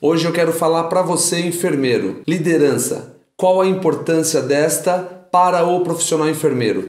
Hoje eu quero falar para você, enfermeiro, liderança. Qual a importância desta para o profissional enfermeiro?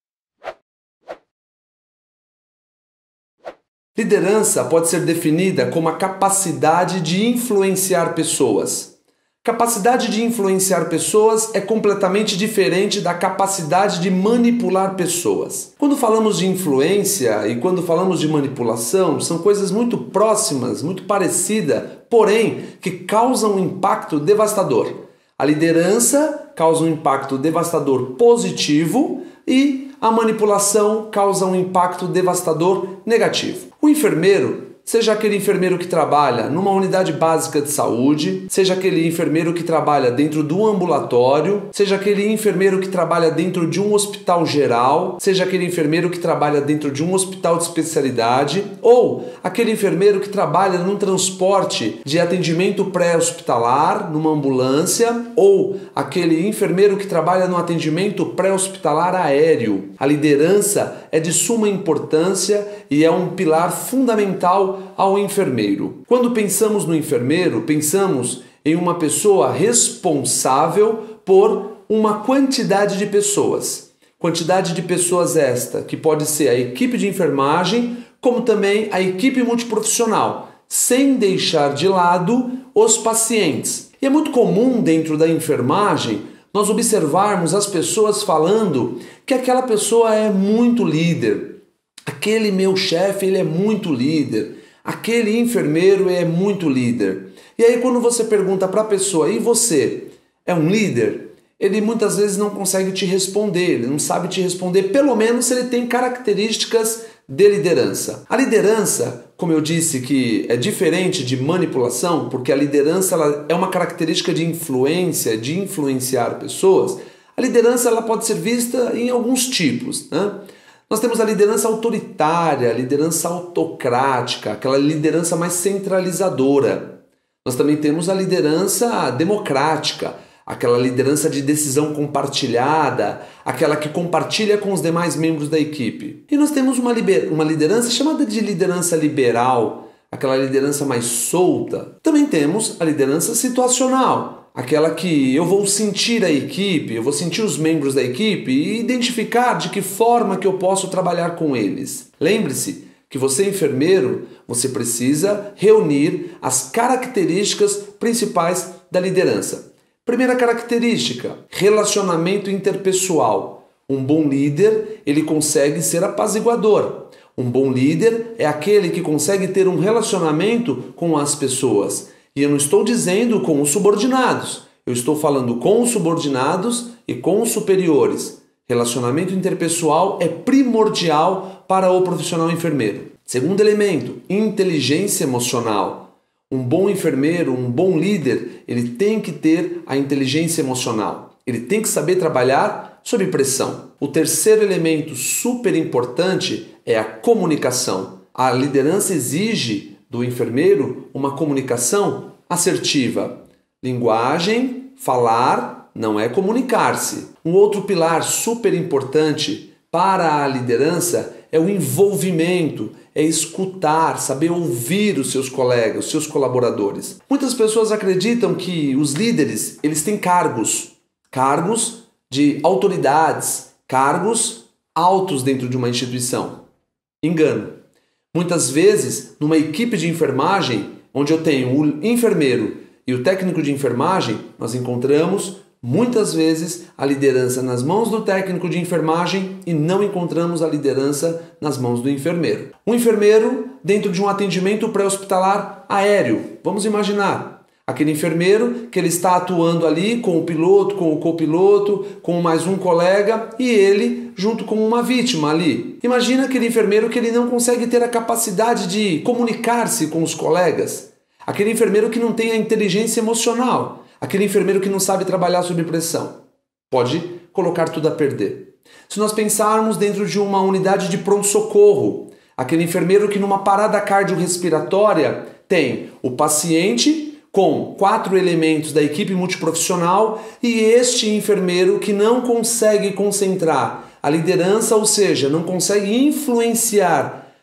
Liderança pode ser definida como a capacidade de influenciar pessoas. Capacidade de influenciar pessoas é completamente diferente da capacidade de manipular pessoas. Quando falamos de influência e quando falamos de manipulação, são coisas muito próximas, muito parecidas, porém que causam um impacto devastador. A liderança causa um impacto devastador positivo e a manipulação causa um impacto devastador negativo. O enfermeiro, seja aquele enfermeiro que trabalha numa unidade básica de saúde, seja aquele enfermeiro que trabalha dentro do ambulatório, seja aquele enfermeiro que trabalha dentro de um hospital geral, seja aquele enfermeiro que trabalha dentro de um hospital de especialidade, ou aquele enfermeiro que trabalha num transporte de atendimento pré-hospitalar, numa ambulância, ou aquele enfermeiro que trabalha no atendimento pré-hospitalar aéreo. A liderança é de suma importância e é um pilar fundamental ao enfermeiro. Quando pensamos no enfermeiro, pensamos em uma pessoa responsável por uma quantidade de pessoas. Quantidade de pessoas esta, que pode ser a equipe de enfermagem, como também a equipe multiprofissional, sem deixar de lado os pacientes. E é muito comum dentro da enfermagem nós observarmos as pessoas falando que aquela pessoa é muito líder. Aquele meu chefe, ele é muito líder. Aquele enfermeiro é muito líder. E aí quando você pergunta para a pessoa, e você, é um líder? Ele muitas vezes não consegue te responder, ele não sabe te responder, pelo menos se ele tem características de liderança. A liderança, como eu disse, que é diferente de manipulação, porque a liderança ela é uma característica de influência, de influenciar pessoas. A liderança ela pode ser vista em alguns tipos, né? Nós temos a liderança autoritária, a liderança autocrática, aquela liderança mais centralizadora. Nós também temos a liderança democrática, aquela liderança de decisão compartilhada, aquela que compartilha com os demais membros da equipe. E nós temos uma liderança chamada de liderança liberal, aquela liderança mais solta. Também temos a liderança situacional, aquela que eu vou sentir a equipe, eu vou sentir os membros da equipe e identificar de que forma que eu posso trabalhar com eles. Lembre-se que você, enfermeiro, você precisa reunir as características principais da liderança. Primeira característica, relacionamento interpessoal. Um bom líder, ele consegue ser apaziguador. Um bom líder é aquele que consegue ter um relacionamento com as pessoas. E eu não estou dizendo com os subordinados, eu estou falando com os subordinados e com os superiores. Relacionamento interpessoal é primordial para o profissional enfermeiro. Segundo elemento, inteligência emocional. Um bom enfermeiro, um bom líder, ele tem que ter a inteligência emocional. Ele tem que saber trabalhar sob pressão. O terceiro elemento super importante é a comunicação. A liderança exige do enfermeiro uma comunicação assertiva. Linguagem, falar, não é comunicar-se. Um outro pilar super importante para a liderança é o envolvimento, é escutar, saber ouvir os seus colegas, os seus colaboradores. Muitas pessoas acreditam que os líderes, eles têm cargos de autoridades, cargos altos dentro de uma instituição. Engano. Muitas vezes, numa equipe de enfermagem, onde eu tenho o enfermeiro e o técnico de enfermagem, nós encontramos muitas vezes a liderança nas mãos do técnico de enfermagem e não encontramos a liderança nas mãos do enfermeiro. Um enfermeiro dentro de um atendimento pré-hospitalar aéreo. Vamos imaginar aquele enfermeiro que ele está atuando ali com o piloto, com o copiloto, com mais um colega e ele junto com uma vítima ali. Imagina aquele enfermeiro que ele não consegue ter a capacidade de comunicar-se com os colegas. Aquele enfermeiro que não tem a inteligência emocional. Aquele enfermeiro que não sabe trabalhar sob pressão. Pode colocar tudo a perder. Se nós pensarmos dentro de uma unidade de pronto-socorro, aquele enfermeiro que numa parada cardiorrespiratória tem o paciente com 4 elementos da equipe multiprofissional e este enfermeiro que não consegue concentrar a liderança, ou seja, não consegue influenciar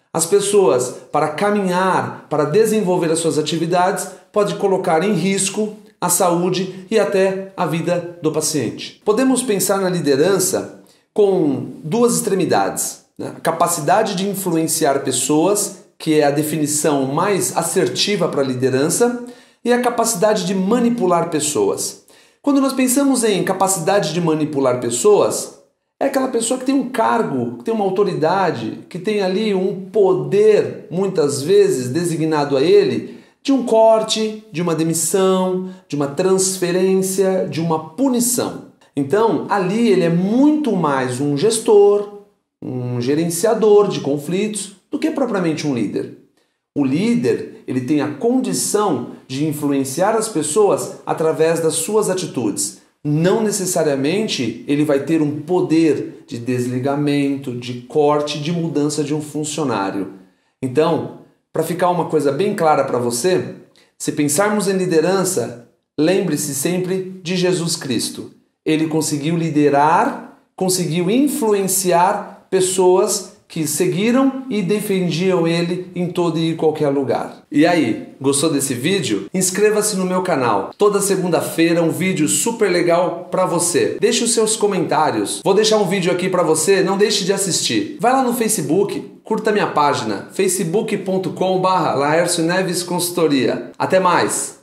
As pessoas, para caminhar, para desenvolver as suas atividades, pode colocar em risco a saúde e até a vida do paciente. Podemos pensar na liderança com duas extremidades, né? A capacidade de influenciar pessoas, que é a definição mais assertiva para a liderança, e a capacidade de manipular pessoas. Quando nós pensamos em capacidade de manipular pessoas, é aquela pessoa que tem um cargo, que tem uma autoridade, que tem ali um poder, muitas vezes designado a ele, de um corte, de uma demissão, de uma transferência, de uma punição. Então, ali ele é muito mais um gestor, um gerenciador de conflitos, do que propriamente um líder. O líder, ele tem a condição de influenciar as pessoas através das suas atitudes. Não necessariamente ele vai ter um poder de desligamento, de corte, de mudança de um funcionário. Então, para ficar uma coisa bem clara para você, se pensarmos em liderança, lembre-se sempre de Jesus Cristo. Ele conseguiu liderar, conseguiu influenciar pessoas que seguiram e defendiam ele em todo e qualquer lugar. E aí, gostou desse vídeo? Inscreva-se no meu canal. Toda segunda-feira um vídeo super legal para você. Deixe os seus comentários. Vou deixar um vídeo aqui para você, não deixe de assistir. Vai lá no Facebook, curta minha página, facebook.com/Laércio Neves Consultoria. Até mais!